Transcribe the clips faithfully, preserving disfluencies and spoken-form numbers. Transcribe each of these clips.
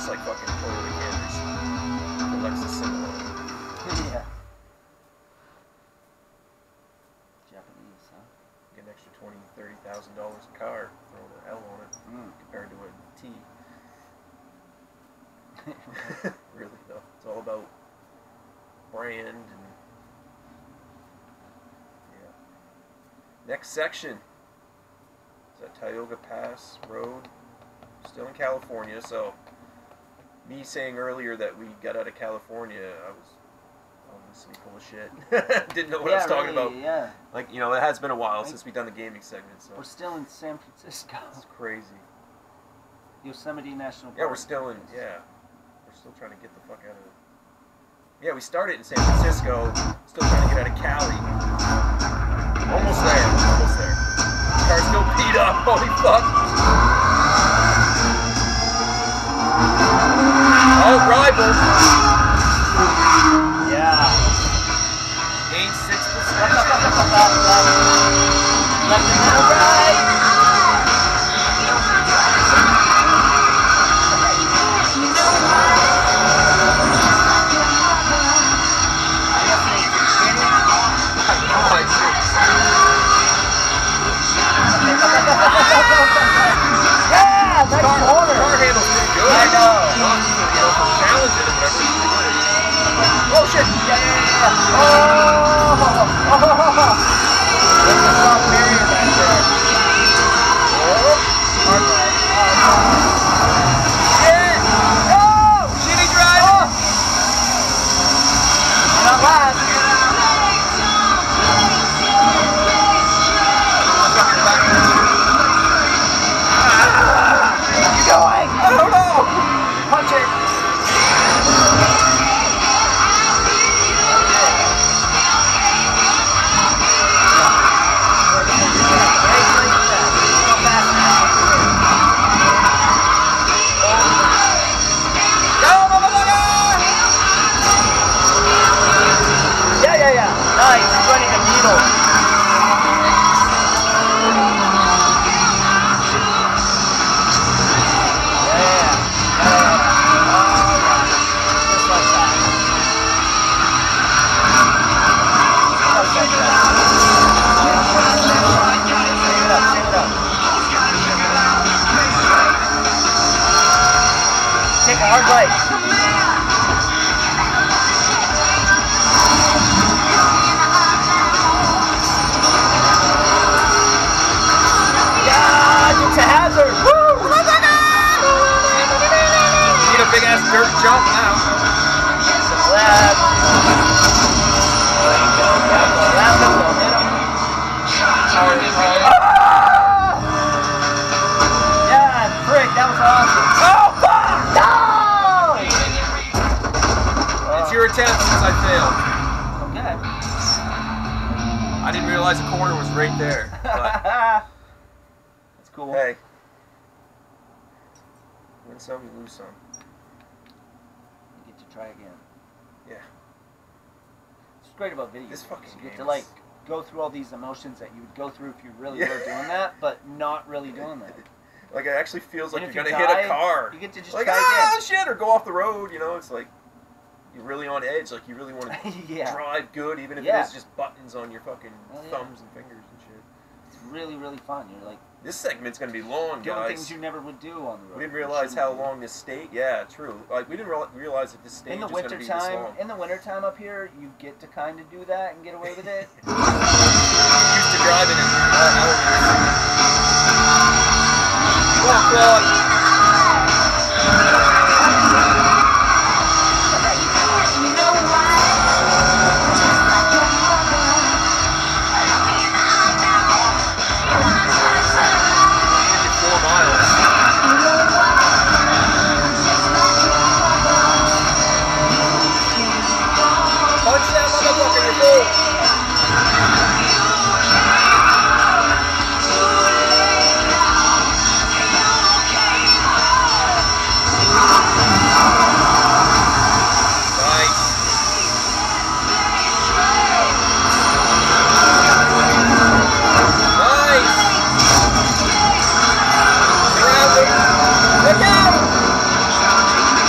just like fucking totally campers. Lexus Simulator. Yeah. Japanese, huh? Get an extra twenty, thirty thousand dollars a car, throw the L on it, Mm. compared to a T. Really though, it's all about brand and yeah. Next section is that Tioga Pass Road, still in California. So me saying earlier that we got out of California, I was obviously full of shit. Didn't know what yeah, I was talking really, about. Yeah. Like, you know, it has been a while Right. since we've done the gaming segment, so We're still in San Francisco. it's crazy. Yosemite National Park. Yeah, we're still in, yeah. We're still trying to get the fuck out of... Yeah, we started in San Francisco, still trying to get out of Cali. Almost there, almost there. Car's still beat up, holy fuck. Oh, rival. Yeah. Gain six percent. Left and right. Yeah, nice Car, corner. car handles pretty good. I know. You know, for challenging and whatever. Oh shit! Yeah, yeah, yeah. Oh! Oh! There's a soft barrier back there. Oh! Hard right. Yeah! Oh! Shitty driving! Oh! Not last. Going? I don't know! Punch it! Yeah, yeah, yeah. Nice. He's running the needle. Take a hard right. Yeah, it's a hazard. Woo! Need a big ass dirt jump now. Some left. There you go. Round him, go hit him. Hard, hard. Ah! Yeah, frick, that was awesome. Oh, fuck! No! It's your attempt since I failed. Okay. I didn't realize the corner was right there. But That's cool. hey. Win some, you lose some. You get to try again. Yeah. It's great about video This games. fucking You get game to like is- go through all these emotions that you would go through if you really Yeah. were doing that, but not really doing that. Like, it actually feels like And you're if gonna you hit die, a car. You get to just Like, try ah, shit, or go off the road, you know? It's like, you're really on edge. Like, you really want to again. Yeah. drive good, even if Yeah. it is just buttons on your fucking Oh, yeah. thumbs and fingers and shit. It's really, really fun. You're like This segment's gonna be long, doing guys. things you never would do on the road. We didn't You realize shouldn't how do. long this state. Yeah, true. Like, we didn't re realize that this stage In the is gonna winter be this time, long. in the winter time up here, you get to kind of do that and get away with it. Used to driving in uh, elevators. Come on, Claude. Four miles. Punch that motherfucker, you fool! Nice! Nice! Look out!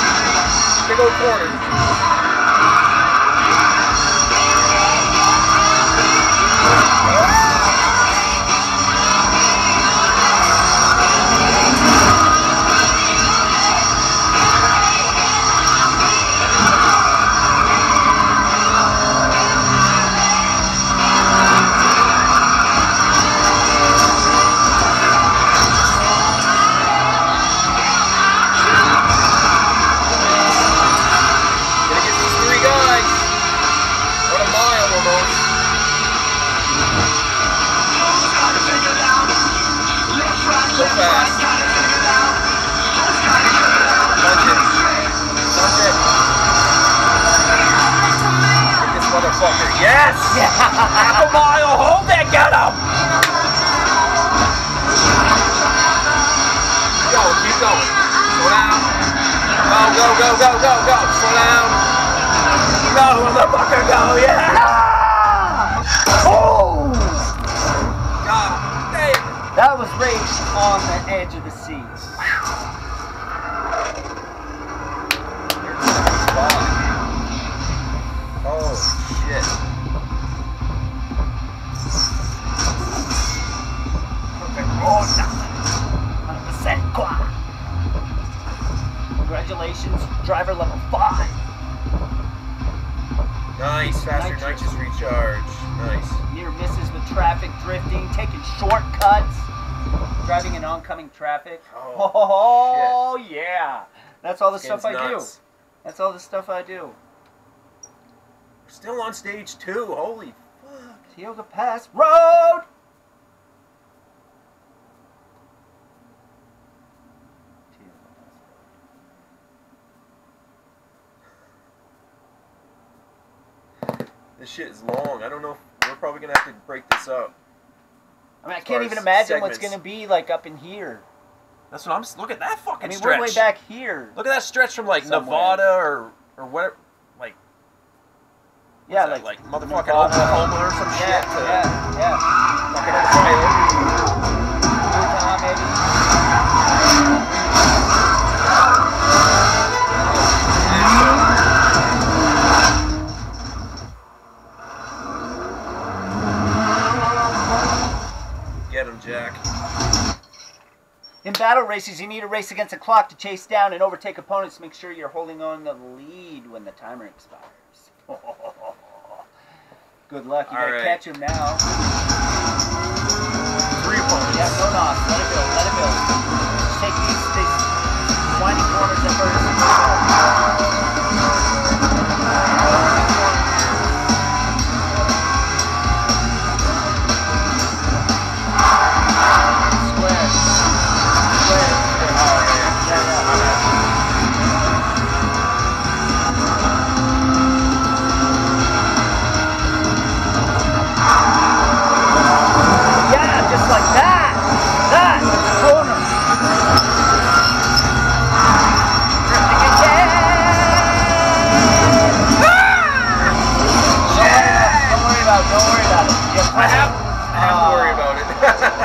Yes! Yeah. Half a mile! Hold that! Get him! Go, keep going. Slow down. Go, go, go, go, go, go. Slow down. Go, motherfucker, go, yeah! Oh! God damn. That was right on the edge of the seat. Oh, shit. Oh, one hundred percent quad. Congratulations, driver level five. Nice, faster Nitrous. nitrous recharge. Nice. Near misses with traffic, drifting, taking shortcuts, driving in oncoming traffic. Oh, Oh, yeah. That's all the Skin's stuff I nuts. do. That's all the stuff I do. We're still on stage two. Holy fuck. Tioga Pass Road! This shit is long. I don't know if we're probably gonna have to break this up. I mean, I As can't far even as imagine what's segments. going to be like up in here. That's what I'm. s- Look at that fucking I mean, stretch. we're way back here. Look at that stretch from like Somewhere. Nevada or or whatever, like Yeah, what's like, that, like motherfucking Nevada. Oklahoma or some Yeah, shit to yeah, yeah. fucking Ohio. Utah, maybe. Get him, Jack. In battle races, you need to race against the clock to chase down and overtake opponents. Make sure you're holding on the lead when the timer expires. Good luck. You All gotta right. catch him now. Three opponents. Yeah, no nos. Let it go. Let it go. Just take these, these winding corners at first. Square. Square. Oh yeah, yeah. Yeah, yeah. My bad. Yeah, just like that. That. Corner. Drifting again. Don't worry about it. Don't worry about it. You I have, I have to worry Ah. about it.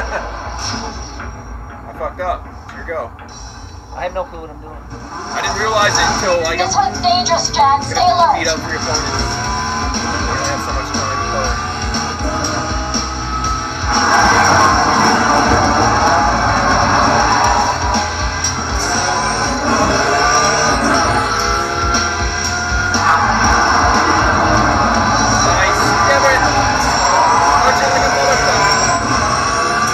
I fucked up. Here we go. I have no clue what I'm doing. I didn't realize it until I got This one's dangerous, Jack. Stay beat alert. up three opponents. We don't have so much time to play. Nice. Damn it. Punch it like a motherfucker.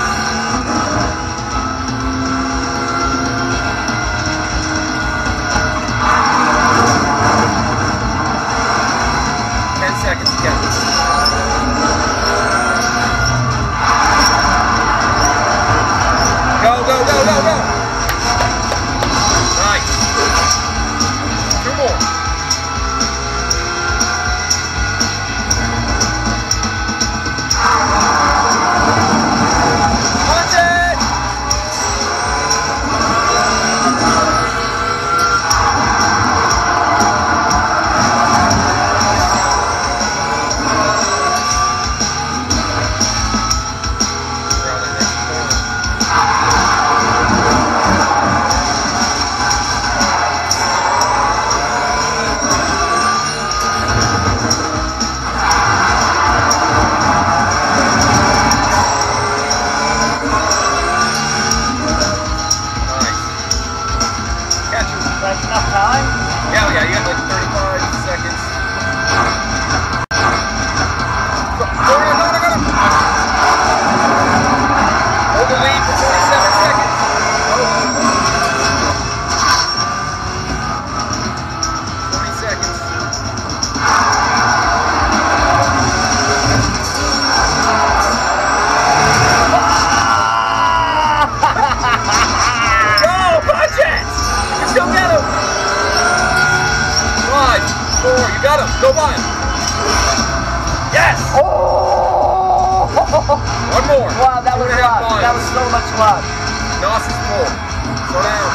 Yes! Oh! One more. Wow, that Two was and a half luck. That was miles. so much luck. Nos is full. Slow down.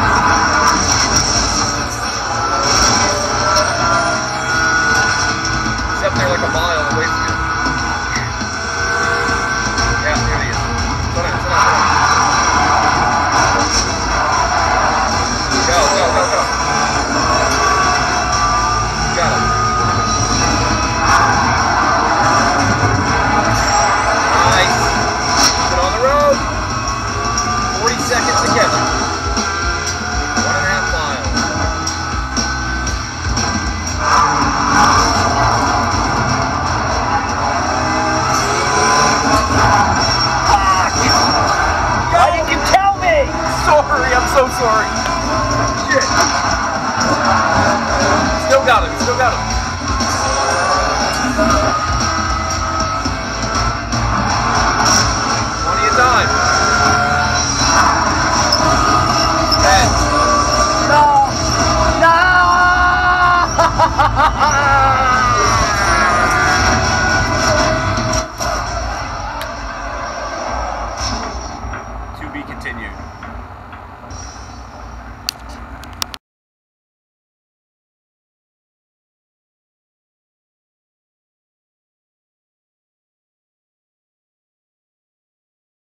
He's up there like a mile away from you. Yeah, there he is. Slow down, slow down, slow down. Go, go, go, go. Got him. Nice. Get on the road. forty seconds to catch him. One and a half miles. Why didn't you tell me? Sorry, I'm so sorry. Shit. Still got him, still got him.